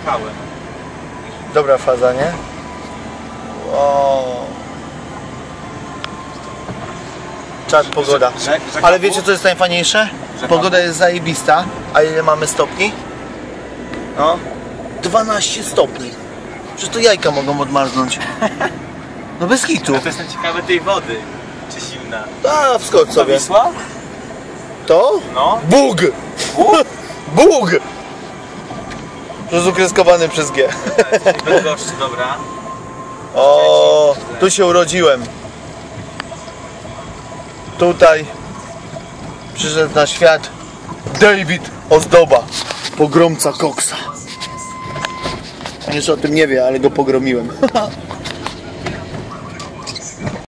czekałem. Dobra faza, nie? O. Czad, pogoda. Ale wiecie co jest najfajniejsze? Pogoda jest zajebista. A ile mamy stopni? No 12 stopni. Przecież to jajka mogą odmarznąć. No bez hitu. Ja to jestem ciekawy tej wody. Czy zimna? A, wskocz To sobie. Wisła? To? No. Bóg! Bóg! Rozkreskowany przez G. Bydgoszcz, dobra. O, tu się urodziłem. Tutaj przyszedł na świat David Ozdoba, pogromca koksa. Jeszcze o tym nie wie, ale go pogromiłem.